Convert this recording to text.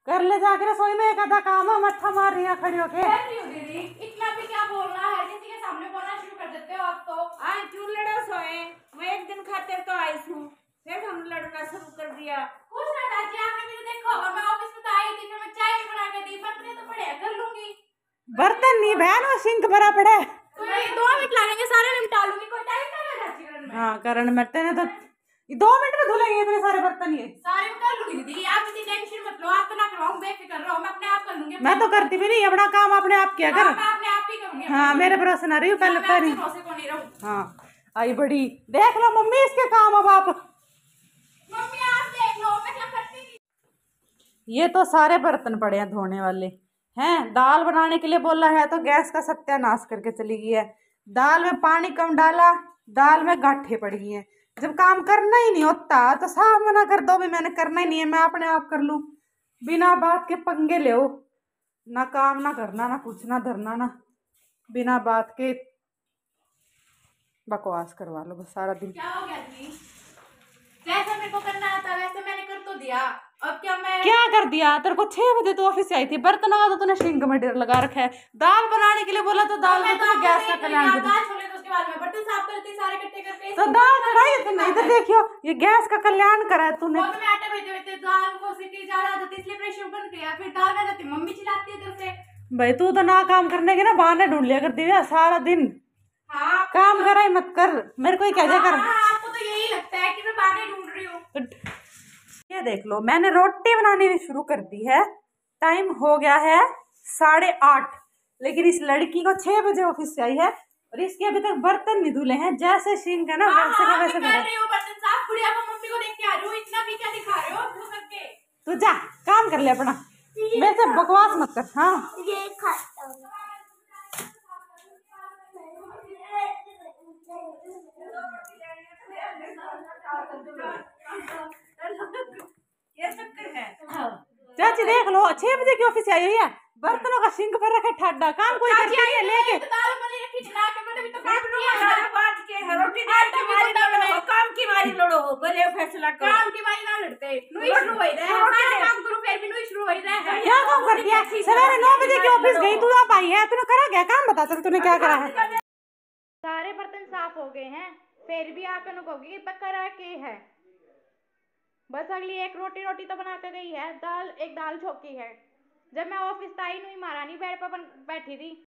कर ले जाकर रसोई में एक आधा काम है, मत्था मार रही है खड़ी होके। दीदी इतना भी क्या बोलना है, किसी के सामने बोलना शुरू कर देते हो आप तो। आज क्यों लड़ो सोए, मैं एक दिन खातिर तो आई हूँ, फिर हम लड़ना शुरू कर दिया। कुछ ना चाची, आपने मुझे देखा होगा, मैं ऑफिस में तो आई थी, फिर मैं चाय भी बना के दी, बर्तन तो पड़े कर लूंगी। बर्तन नहीं बहन, वो सिंक भरा पड़ा है। तो ये 2 मिनट लगेंगे, सारे निपटा लूंगी, कोई टाइम नहीं लगा चाची करने में। हाँ करण मरते ने तो 2 मिनट में धुलेंगे इतने सारे बर्तन ये। सारे मैं कर लूंगी दीदी, आप इतनी टेंशन मत लो, आप तो ना करवाऊं, बेफिक्र रहो, मैं अपने आप कर लूंगी। मैं तो करती भी नहीं, अपना काम अपने आप किया कर। मैं अपने आप ही करूंगी। हाँ मेरे भरोसे ना रही हूँ पहले तो नहीं। भरोसे को नहीं रहूं। हाँ आई बड़ी, देख लो मम्मी इसके काम अब आप। मम्मी आप देख लो, मैं क्या करती थी। ये तो सारे बर्तन पड़े हैं धोने वाले हैं। दाल बनाने के लिए बोला है तो गैस का सत्यानाश करके चली गई है। दाल में पानी कम डाला, दाल में गांठें पड़ गई हैं। जब काम करना ही नहीं होता तो साफ मना कर दो भी मैंने करना ही नहीं है, मैं अपने आप कर लूं। बिना बात के पंगे ले, ना काम ना करना, ना कुछ ना धरना, ना बिना बात के बकवास करवा लो बस सारा दिन। क्या हो गया जी? जैसे मेरे को करना आता वैसे मैंने कर तो दिया, अब क्या मैं क्या कर दिया? तेरे को 6 बजे तो ऑफिस से आई थी, बर्तनों का तो तूने सिंक में ढेर लगा रखा है। दाल बनाने के लिए बोला तो दाल में तूने गैस का कल्याण कर दिया। दाल छोले तो उसके बाद में बर्तन साफ करती, सारे इकट्ठे करके तो दाल चढ़ाई तूने, इधर देखियो ये गैस का कल्याण करा है तूने। वो तो मैं आटे भेजे हुए थे, दाल को सीटी ज्यादा जाती इसलिए प्रेशर बंद किया, फिर दाल आ जाती मम्मी चिल्लाती है इधर से। भाई तू तो ना काम करने के ना बहाने ढूंढ लिया करती है सारा दिन। हाँ काम करा ही मत कर, मेरे को ही कह जा कर। आपको तो यही लगता है कि मैं बहाने ढूंढ रही हूँ। ये देख लो मैंने रोटी बनानी भी शुरू कर दी है। टाइम हो गया है 8:30, लेकिन इस लड़की को 6 बजे ऑफिस से आई है और इसके अभी तक बर्तन नहीं धुले हैं। जैसे सिंक है ना वैसे का वैसे कर रही हूँ बर्तन साफ, बुढ़िया को मम्मी को देख के आ रही हूँ, इतना भी क्या दिखा रहे हो धो करके। तू जा काम कर ले अपना, मेरे से बकवास मत कर। हाँ ये खाता हूँ। ये चक्कर है। चाची देख लो 6 बजे की ऑफिस आई हुई है, बर्तनों का सिंक पर रखे ठाडा, काम कोई करती नहीं है लेके। दाल बनी रखी चला के, मैंने भी तो काम किया दाल बात के रोटी दाल की मारी लड़ो, काम की मारी लड़ो, भले फैसला करो। काम की मारी ना लड़ते, नुई शुरू हो रहा है, सारा काम करूं फिर भी नुई शुरू हो रहा है। क्या काम करती है? सवेरे 9 बजे की ऑफिस गई, तू आप आई है, तूने करा क्या काम? बता चल तूने क्या करा है। सारे बर्तन साफ हो गए हैं, फिर भी आकर कहोगी करा के है। बस अगली एक रोटी तो बना के गई है, एक दाल छोकी है। जब मैं ऑफिस आई नहीं, महारानी बेड पर बैठी थी।